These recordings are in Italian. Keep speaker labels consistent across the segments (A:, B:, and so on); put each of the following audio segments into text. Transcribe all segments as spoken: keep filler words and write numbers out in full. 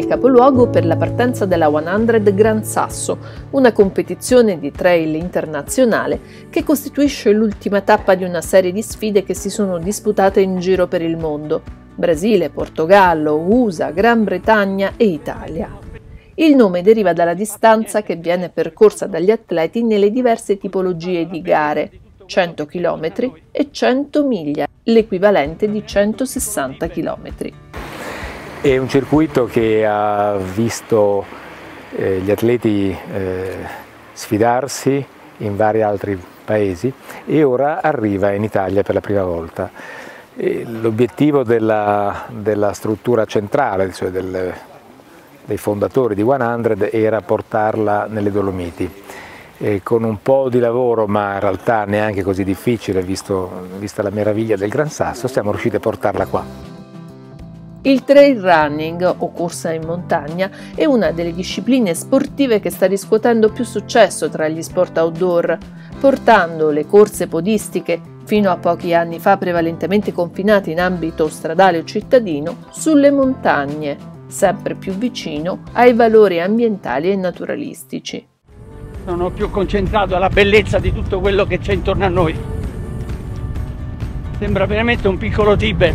A: il capoluogo per la partenza della cento Gran Sasso, una competizione di trail internazionale che costituisce l'ultima tappa di una serie di sfide che si sono disputate in giro per il mondo: Brasile, Portogallo, U S A, Gran Bretagna e Italia. Il nome deriva dalla distanza che viene percorsa dagli atleti nelle diverse tipologie di gare: cento chilometri e cento miglia, l'equivalente di centosessanta chilometri.
B: È un circuito che ha visto eh, gli atleti eh, sfidarsi in vari altri paesi e ora arriva in Italia per la prima volta. L'obiettivo della, della struttura centrale, cioè del, dei fondatori di cento, era portarla nelle Dolomiti. E con un po' di lavoro, ma in realtà neanche così difficile, visto, vista la meraviglia del Gran Sasso, siamo riusciti a portarla qua.
A: Il trail running, o corsa in montagna, è una delle discipline sportive che sta riscuotendo più successo tra gli sport outdoor, portando le corse podistiche, fino a pochi anni fa prevalentemente confinate in ambito stradale o cittadino, sulle montagne, sempre più vicino ai valori ambientali e naturalistici.
C: Sono più concentrato alla bellezza di tutto quello che c'è intorno a noi. Sembra veramente un piccolo Tibet.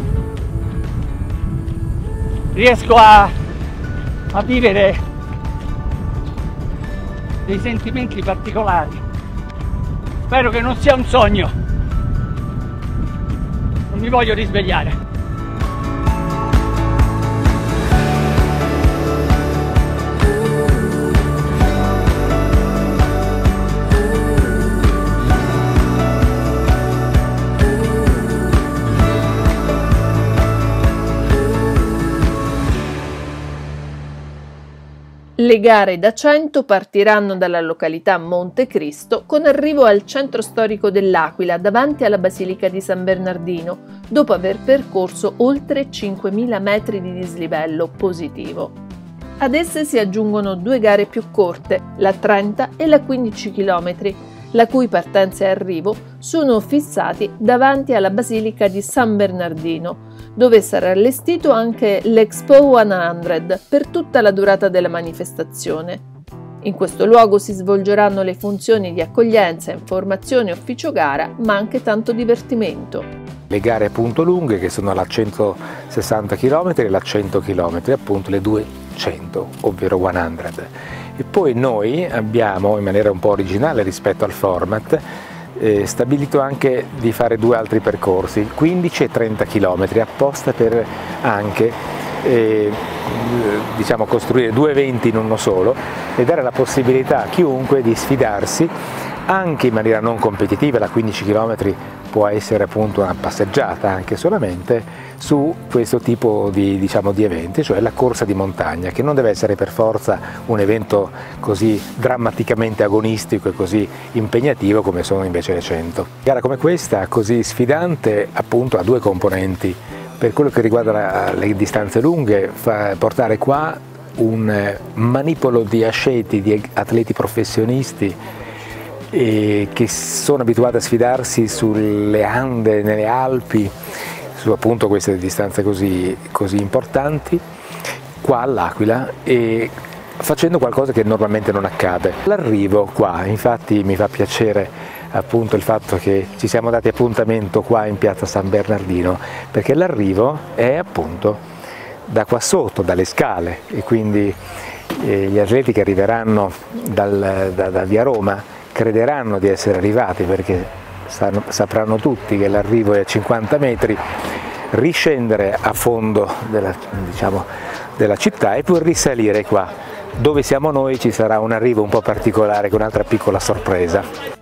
C: Riesco a, a vivere dei sentimenti particolari. Spero che non sia un sogno. Non mi voglio risvegliare.
A: Le gare da cento partiranno dalla località Monte Cristo con arrivo al centro storico dell'Aquila davanti alla Basilica di San Bernardino, dopo aver percorso oltre cinquemila metri di dislivello positivo. Ad esse si aggiungono due gare più corte, la trenta e la quindici chilometri, la cui partenza e arrivo sono fissati davanti alla Basilica di San Bernardino, dove sarà allestito anche l'Expo cento per tutta la durata della manifestazione. In questo luogo si svolgeranno le funzioni di accoglienza, informazione, ufficio gara, ma anche tanto divertimento.
B: Le gare appunto lunghe, che sono la centosessanta chilometri e la cento chilometri, appunto le duecento, ovvero cento. E poi noi abbiamo, in maniera un po' originale rispetto al format, Eh, stabilito anche di fare due altri percorsi, quindici e trenta chilometri, apposta per anche eh, diciamo, costruire due eventi in uno solo e dare la possibilità a chiunque di sfidarsi anche in maniera non competitiva. La quindici chilometri può essere appunto una passeggiata anche solamente su questo tipo di, diciamo, di eventi, cioè la corsa di montagna, che non deve essere per forza un evento così drammaticamente agonistico e così impegnativo come sono invece le cento. Una gara come questa, così sfidante, appunto ha due componenti. Per quello che riguarda la, le distanze lunghe, fa portare qua un manipolo di asceti, di atleti professionisti e che sono abituati a sfidarsi sulle Ande, nelle Alpi, su appunto queste distanze così, così importanti, qua all'Aquila, e facendo qualcosa che normalmente non accade. L'arrivo qua, infatti mi fa piacere appunto il fatto che ci siamo dati appuntamento qua in piazza San Bernardino, perché l'arrivo è appunto da qua sotto, dalle scale, e quindi eh, gli atleti che arriveranno dal, da, da via Roma crederanno di essere arrivati, perché sanno, sapranno tutti che l'arrivo è a cinquanta metri, riscendere a fondo della, diciamo, della città e poi risalire qua. Dove siamo noi ci sarà un arrivo un po' particolare con un'altra piccola sorpresa.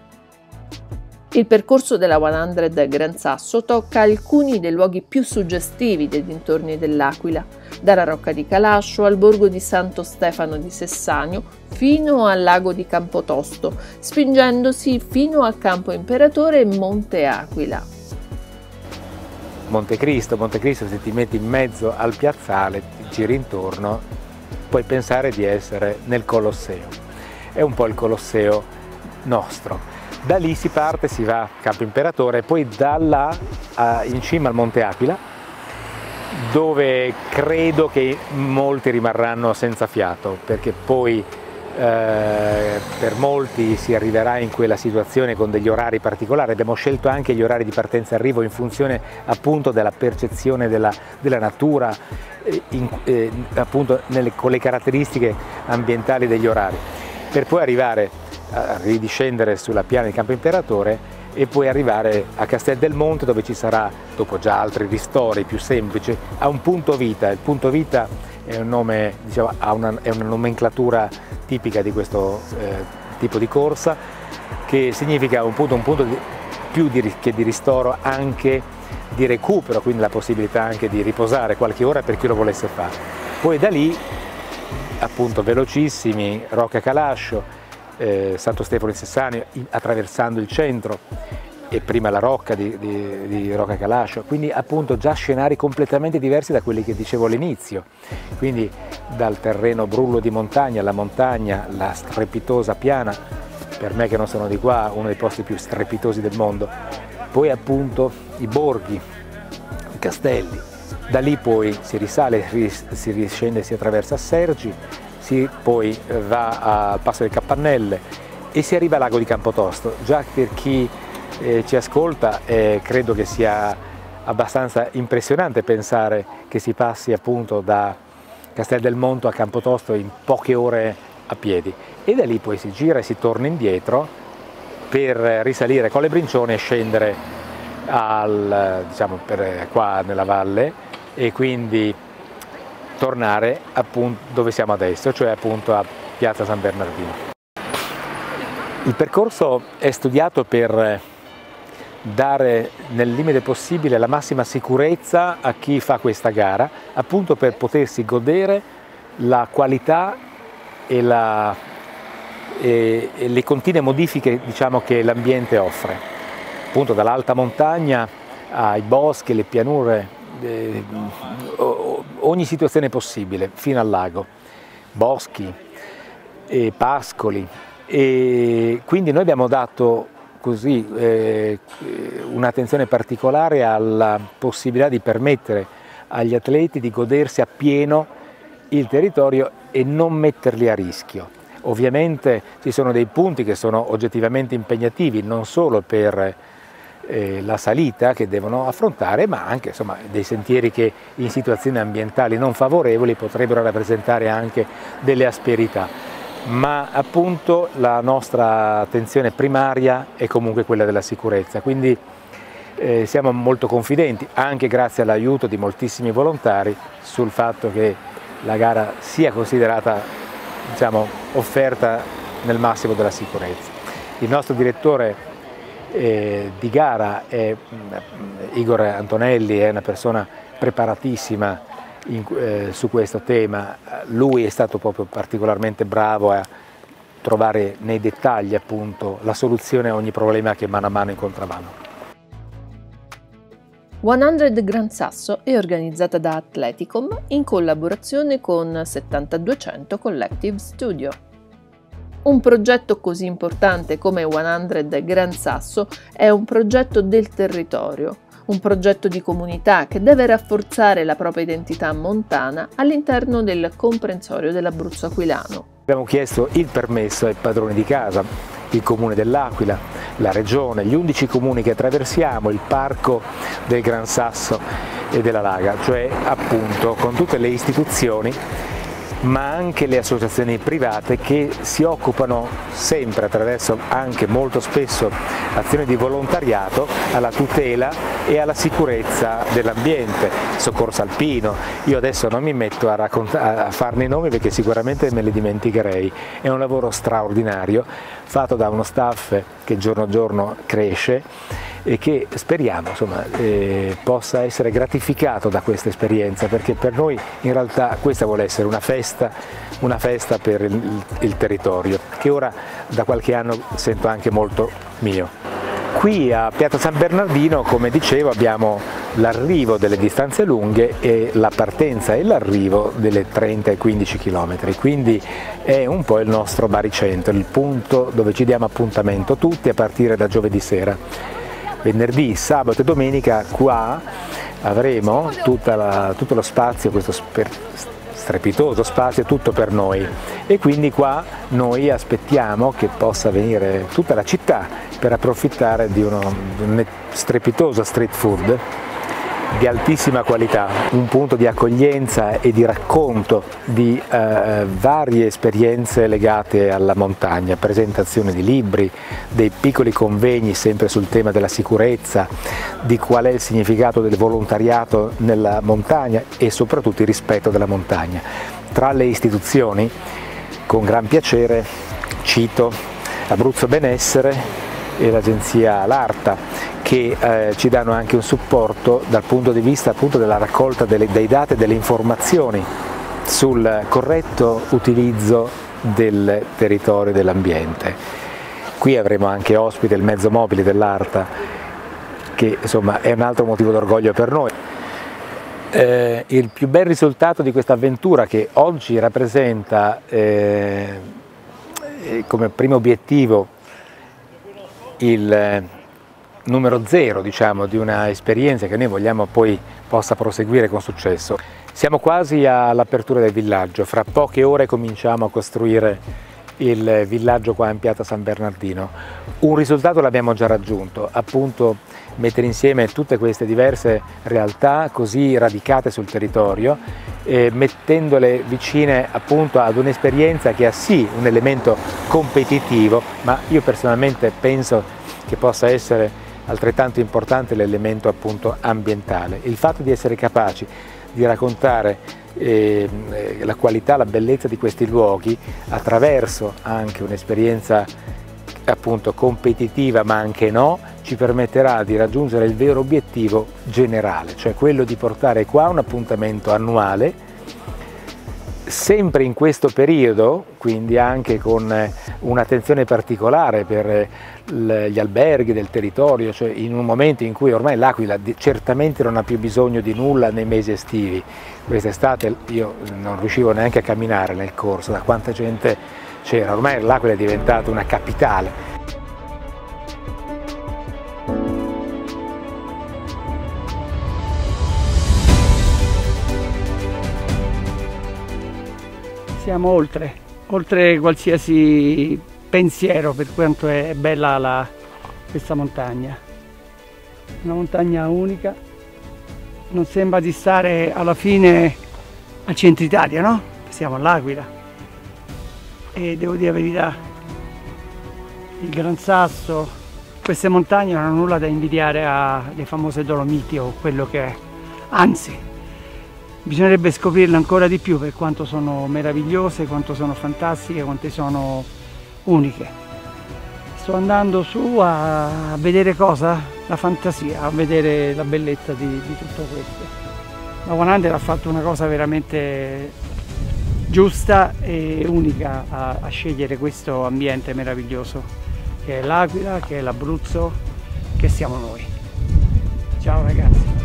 A: Il percorso della cento Gran Sasso tocca alcuni dei luoghi più suggestivi dei dintorni dell'Aquila, dalla Rocca di Calascio al borgo di Santo Stefano di Sessanio fino al lago di Campotosto, spingendosi fino a Campo Imperatore e Monte Aquila.
B: Monte Cristo, Monte Cristo, se ti metti in mezzo al piazzale, ti giri intorno, puoi pensare di essere nel Colosseo. È un po' il Colosseo nostro. Da lì si parte, si va a Campo Imperatore, poi da là a, in cima al Monte Aquila dove credo che molti rimarranno senza fiato, perché poi eh, per molti si arriverà in quella situazione con degli orari particolari. Abbiamo scelto anche gli orari di partenza e arrivo in funzione appunto della percezione della, della natura, eh, in, eh, appunto nelle, con le caratteristiche ambientali degli orari, per poi arrivare a ridiscendere sulla piana di Campo Imperatore e poi arrivare a Castel del Monte, dove ci sarà, dopo già altri ristori più semplici, a un punto vita. Il punto vita è un nome, diciamo, ha una, è una nomenclatura tipica di questo eh, tipo di corsa, che significa un punto, un punto di, più di, che di ristoro, anche di recupero, quindi la possibilità anche di riposare qualche ora per chi lo volesse fare. Poi da lì, appunto, velocissimi, Rocca Calascio, Eh, Santo Stefano in Sessania, attraversando il centro, e prima la Rocca di, di, di Rocca Calascio, quindi appunto già scenari completamente diversi da quelli che dicevo all'inizio, quindi dal terreno brullo di montagna alla montagna, la strepitosa piana, per me che non sono di qua, uno dei posti più strepitosi del mondo, poi appunto i borghi, i castelli, da lì poi si risale, si riscende, si attraversa Sergi, si poi va al Passo del Capannelle e si arriva al lago di Campotosto. Già per chi eh, ci ascolta eh, credo che sia abbastanza impressionante pensare che si passi appunto da Castel del Monte a Campotosto in poche ore a piedi, e da lì poi si gira e si torna indietro per risalire Colle Brincione e scendere al, diciamo, per qua nella valle, e quindi tornare appunto dove siamo adesso, cioè appunto a Piazza San Bernardino. Il percorso è studiato per dare nel limite possibile la massima sicurezza a chi fa questa gara, appunto per potersi godere la qualità e, la, e, e le continue modifiche, diciamo, che l'ambiente offre, appunto dall'alta montagna ai boschi, le pianure, eh, ogni situazione possibile, fino al lago, boschi e pascoli, e quindi noi abbiamo dato così eh, un'attenzione particolare alla possibilità di permettere agli atleti di godersi appieno il territorio e non metterli a rischio. Ovviamente ci sono dei punti che sono oggettivamente impegnativi, non solo per eh, la salita che devono affrontare, ma anche, insomma, dei sentieri che in situazioni ambientali non favorevoli potrebbero rappresentare anche delle asperità. Ma appunto la nostra attenzione primaria è comunque quella della sicurezza, quindi eh, siamo molto confidenti, anche grazie all'aiuto di moltissimi volontari, sul fatto che la gara sia considerata, diciamo, offerta nel massimo della sicurezza. Il nostro direttore eh, di gara è Igor Antonelli, è una persona preparatissima In, eh, su questo tema. Lui è stato proprio particolarmente bravo a trovare nei dettagli appunto la soluzione a ogni problema che mano a mano incontravamo.
A: cento Gran Sasso è organizzata da Athleticom in collaborazione con settantaduecento Collective Studio. Un progetto così importante come cento Gran Sasso è un progetto del territorio, un progetto di comunità che deve rafforzare la propria identità montana all'interno del comprensorio dell'Abruzzo aquilano.
B: Abbiamo chiesto il permesso ai padroni di casa, il Comune dell'Aquila, la Regione, gli undici comuni che attraversiamo, il Parco del Gran Sasso e della Laga, cioè appunto con tutte le istituzioni, ma anche le associazioni private che si occupano sempre, attraverso anche molto spesso azioni di volontariato, alla tutela e alla sicurezza dell'ambiente, soccorso alpino. Io adesso non mi metto a, a farne i nomi perché sicuramente me li dimenticherei. È un lavoro straordinario fatto da uno staff che giorno a giorno cresce e che speriamo, insomma, eh, possa essere gratificato da questa esperienza, perché per noi in realtà questa vuole essere una festa, una festa per il, il territorio, che ora da qualche anno sento anche molto mio. Qui a Piazza San Bernardino, come dicevo, abbiamo l'arrivo delle distanze lunghe e la partenza e l'arrivo delle trenta e quindici chilometri, quindi è un po' il nostro baricentro, il punto dove ci diamo appuntamento tutti a partire da giovedì sera. Venerdì, sabato e domenica qua avremo tutta la, tutto lo spazio, questo sper, strepitoso spazio, tutto per noi, e quindi qua noi aspettiamo che possa venire tutta la città per approfittare di, uno, di un strepitoso street food di altissima qualità, un punto di accoglienza e di racconto di eh, varie esperienze legate alla montagna, presentazione di libri, dei piccoli convegni sempre sul tema della sicurezza, di qual è il significato del volontariato nella montagna e soprattutto il rispetto della montagna. Tra le istituzioni, con gran piacere, cito Abruzzo Benessere e l'agenzia L'Arta, che eh, ci danno anche un supporto dal punto di vista appunto della raccolta delle, dei dati e delle informazioni sul corretto utilizzo del territorio e dell'ambiente. Qui avremo anche ospite il mezzo mobile dell'Arta, che insomma è un altro motivo d'orgoglio per noi. Eh, il più bel risultato di questa avventura, che oggi rappresenta eh, come primo obiettivo il numero zero, diciamo, di una esperienza che noi vogliamo poi possa proseguire con successo. Siamo quasi all'apertura del villaggio, fra poche ore cominciamo a costruire il villaggio qua in piazza San Bernardino. Un risultato l'abbiamo già raggiunto, appunto mettere insieme tutte queste diverse realtà così radicate sul territorio, eh, mettendole vicine appunto ad un'esperienza che ha sì un elemento competitivo, ma io personalmente penso che possa essere altrettanto importante l'elemento appunto ambientale. Il fatto di essere capaci di raccontare eh, la qualità, la bellezza di questi luoghi attraverso anche un'esperienza appunto competitiva, ma anche no, ci permetterà di raggiungere il vero obiettivo generale, cioè quello di portare qua un appuntamento annuale, sempre in questo periodo, quindi anche con un'attenzione particolare per gli alberghi del territorio, cioè in un momento in cui ormai l'Aquila certamente non ha più bisogno di nulla nei mesi estivi. Quest'estate io non riuscivo neanche a camminare nel corso, da quanta gente c'era, ormai l'Aquila è diventata una capitale.
C: Siamo oltre, oltre qualsiasi pensiero per quanto è bella la, questa montagna. Una montagna unica, non sembra di stare alla fine al centro Italia, no? Siamo all'Aquila e devo dire la verità, il Gran Sasso, queste montagne non hanno nulla da invidiare alle famose Dolomiti o quello che è, anzi. Bisognerebbe scoprirle ancora di più per quanto sono meravigliose, quanto sono fantastiche, quanto sono uniche. Sto andando su a vedere cosa? La fantasia, a vedere la bellezza di, di tutto questo. La One Hundred ha fatto una cosa veramente giusta e unica a, a scegliere questo ambiente meraviglioso, che è l'Aquila, che è l'Abruzzo, che siamo noi. Ciao ragazzi!